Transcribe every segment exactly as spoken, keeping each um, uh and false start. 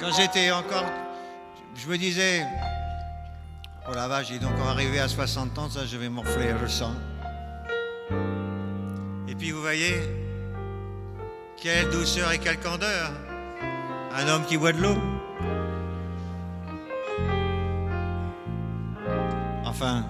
quand j'étais encore, je me disais, oh la vache, j'ai donc arrivé à soixante ans, ça je vais morfler, je le sens. Et puis vous voyez, quelle douceur et quelle candeur, un homme qui boit de l'eau. Enfin,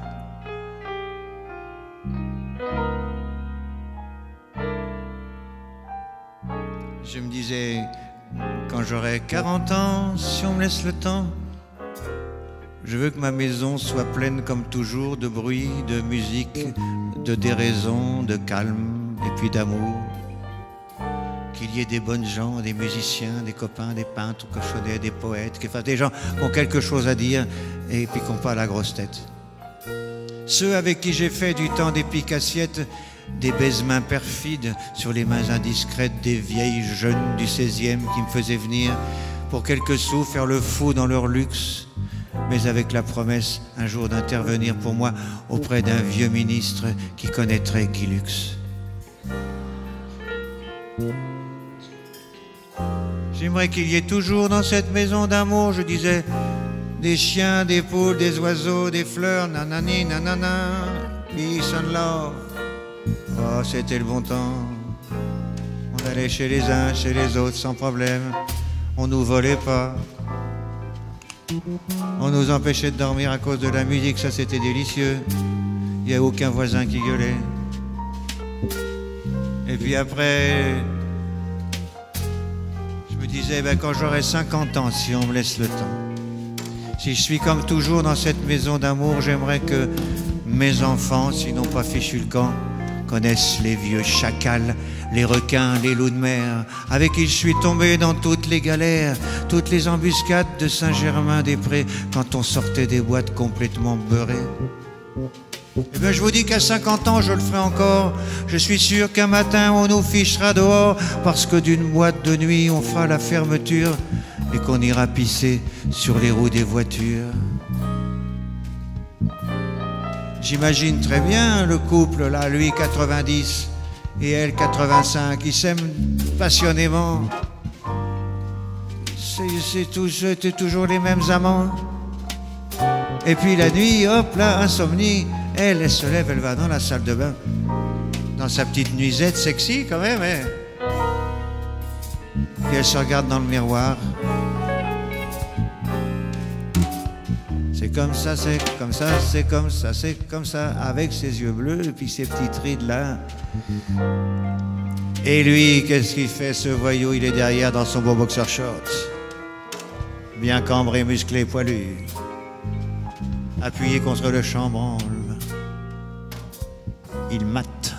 je me disais, quand j'aurai quarante ans, si on me laisse le temps, je veux que ma maison soit pleine comme toujours de bruit, de musique, de déraison, de calme et puis d'amour. Qu'il y ait des bonnes gens, des musiciens, des copains, des peintres, cochonnets, des poètes, enfin, des gens qui ont quelque chose à dire et puis qui n'ont pas la grosse tête. Ceux avec qui j'ai fait du temps des piques-assiettes, des baise-mains perfides sur les mains indiscrètes des vieilles jeunes du seizième qui me faisaient venir pour quelques sous faire le fou dans leur luxe, mais avec la promesse un jour d'intervenir pour moi auprès d'un vieux ministre qui connaîtrait Guy Lux. J'aimerais qu'il y ait toujours dans cette maison d'amour, je disais, des chiens, des poules, des oiseaux, des fleurs, nanani, nanana, peace and love. Oh, c'était le bon temps. On allait chez les uns, chez les autres sans problème. On nous volait pas. On nous empêchait de dormir à cause de la musique, ça c'était délicieux. Il n'y a aucun voisin qui gueulait. Et puis après, je me disais, ben, quand j'aurai cinquante ans, si on me laisse le temps, si je suis comme toujours dans cette maison d'amour, j'aimerais que mes enfants, s'ils n'ont pas fichu le camp, connaissent les vieux chacals, les requins, les loups de mer, avec qui je suis tombé dans toutes les galères, toutes les embuscades de Saint-Germain-des-Prés, quand on sortait des boîtes complètement beurrées. Eh bien, je vous dis qu'à cinquante ans, je le ferai encore. Je suis sûr qu'un matin, on nous fichera dehors, parce que d'une boîte de nuit, on fera la fermeture et qu'on ira pisser sur les roues des voitures. J'imagine très bien le couple, là, lui quatre-vingt-dix et elle quatre-vingt-cinq, ils s'aiment passionnément. C'est tout, c'était toujours les mêmes amants. Et puis la nuit, hop là, insomnie, elle, elle se lève, elle va dans la salle de bain, dans sa petite nuisette sexy quand même, hein. Puis elle se regarde dans le miroir. C'est comme ça, c'est comme ça, c'est comme ça, c'est comme ça, avec ses yeux bleus et puis ses petites rides là. Et lui, qu'est-ce qu'il fait, ce voyou? Il est derrière dans son beau boxer shorts, bien cambré, musclé, poilu, appuyé contre le chambranle. Il mate.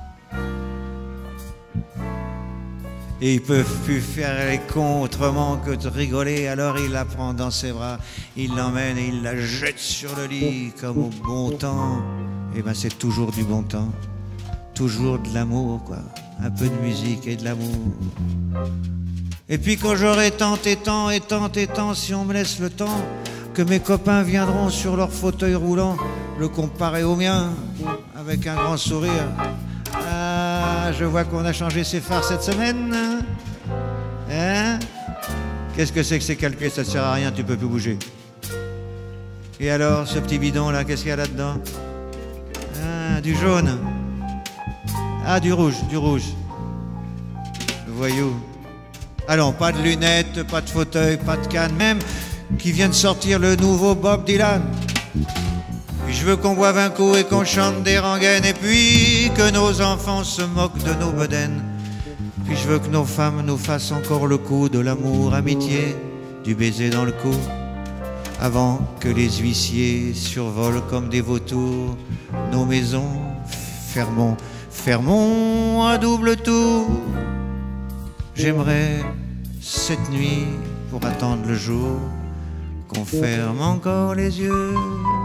Et ils peuvent plus faire les cons autrement que de rigoler. Alors il la prend dans ses bras, il l'emmène et il la jette sur le lit comme au bon temps. Et ben c'est toujours du bon temps, toujours de l'amour, quoi. Un peu de musique et de l'amour. Et puis quand j'aurai tant et tant et tant et tant, si on me laisse le temps, que mes copains viendront sur leur fauteuil roulant le comparer au mien avec un grand sourire. Ah, je vois qu'on a changé ses phares cette semaine. Hein? Qu'est-ce que c'est que ces calpiers? Ça ne sert à rien, tu peux plus bouger. Et alors, ce petit bidon là, qu'est-ce qu'il y a là-dedans? Ah, du jaune. Ah, du rouge, du rouge. Voyou. Allons, pas de lunettes, pas de fauteuil, pas de canne, même qui vient de sortir le nouveau Bob Dylan. Puis je veux qu'on boive un coup et qu'on chante des rengaines, et puis que nos enfants se moquent de nos bedaines. Puis je veux que nos femmes nous fassent encore le coup de l'amour, amitié, du baiser dans le cou, avant que les huissiers survolent comme des vautours nos maisons. Fermons, fermons à double tour. J'aimerais cette nuit, pour attendre le jour, qu'on ferme encore les yeux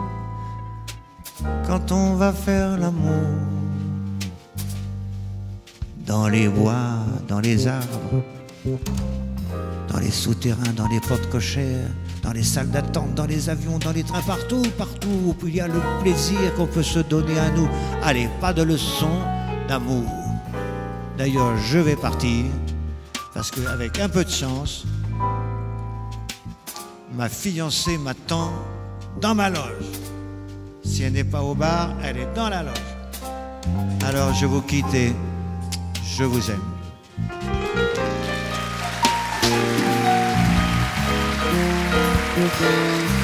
quand on va faire l'amour. Dans les bois, dans les arbres, dans les souterrains, dans les portes cochères, dans les salles d'attente, dans les avions, dans les trains, partout, partout où il y a le plaisir qu'on peut se donner à nous. Allez, pas de leçons d'amour. D'ailleurs, je vais partir, parce qu'avec un peu de chance, ma fiancée m'attend dans ma loge. Si elle n'est pas au bar, elle est dans la loge. Alors je vous quitte et je vous aime. Thank you.